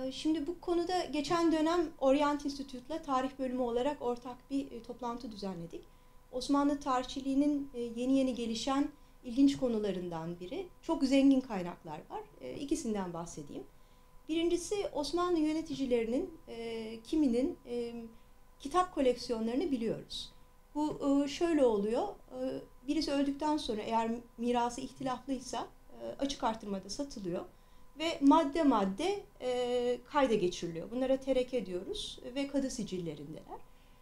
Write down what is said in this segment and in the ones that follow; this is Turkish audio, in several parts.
Şimdi bu konuda geçen dönem Orient Institute'la tarih bölümü olarak ortak bir toplantı düzenledik. Osmanlı tarihçiliğinin yeni yeni gelişen ilginç konularından biri. Çok zengin kaynaklar var. İkisinden bahsedeyim. Birincisi, Osmanlı yöneticilerinin kiminin kitap koleksiyonlarını biliyoruz. Bu şöyle oluyor. Birisi öldükten sonra eğer mirası ihtilaflıysa açık artırmada satılıyor. Ve madde madde kayda geçiriliyor. Bunlara tereke diyoruz ve kadı sicillerindeler.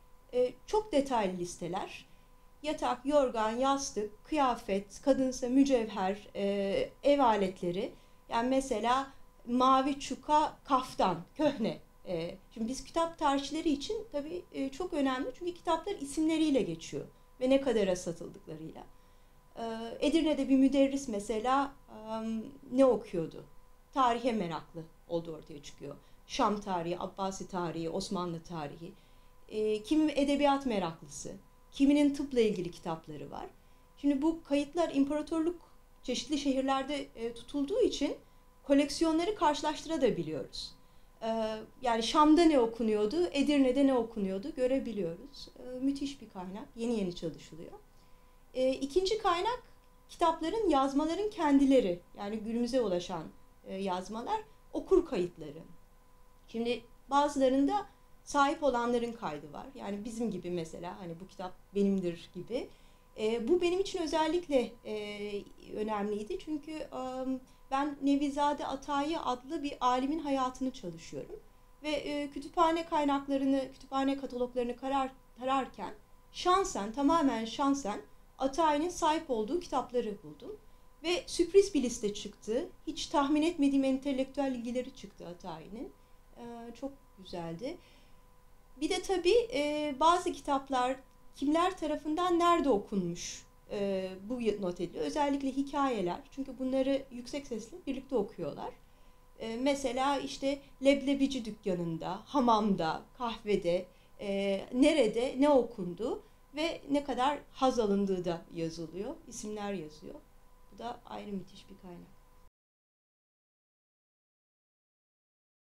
Çok detaylı listeler. Yatak, yorgan, yastık, kıyafet, kadınsa mücevher, ev aletleri. Yani mesela mavi çuka, kaftan, köhne. Şimdi biz kitap tarihçileri için tabii çok önemli. Çünkü kitaplar isimleriyle geçiyor ve ne kadara satıldıklarıyla. Edirne'de bir müderris mesela ne okuyordu? Tarihe meraklı olduğu ortaya çıkıyor. Şam tarihi, Abbasi tarihi, Osmanlı tarihi. Kimi edebiyat meraklısı, kiminin tıpla ilgili kitapları var. Şimdi bu kayıtlar imparatorluk çeşitli şehirlerde tutulduğu için koleksiyonları karşılaştırabiliyoruz. Yani Şam'da ne okunuyordu, Edirne'de ne okunuyordu görebiliyoruz. Müthiş bir kaynak, yeni yeni çalışılıyor. İkinci kaynak kitapların, yazmaların kendileri. Yani günümüze ulaşan yazmalar, okur kayıtları. Şimdi bazılarında sahip olanların kaydı var. Yani bizim gibi mesela hani bu kitap benimdir gibi. Bu benim için özellikle önemliydi. Çünkü ben Nevizade Atayi adlı bir alimin hayatını çalışıyorum. Ve kütüphane kaynaklarını, kütüphane kataloglarını tararken tamamen şansen Atayi'nin sahip olduğu kitapları buldum. Ve sürpriz bir liste çıktı. Hiç tahmin etmediğim entelektüel ilgileri çıktı Atayi'nin. Çok güzeldi. Bir de tabii bazı kitaplar kimler tarafından nerede okunmuş bu not ediliyor. Özellikle hikayeler. Çünkü bunları yüksek sesle birlikte okuyorlar. Mesela işte leblebici dükkanında, hamamda, kahvede, nerede ne okundu ve ne kadar haz alındığı da yazılıyor. İsimler yazıyor. Bu da ayrı müthiş bir kaynak.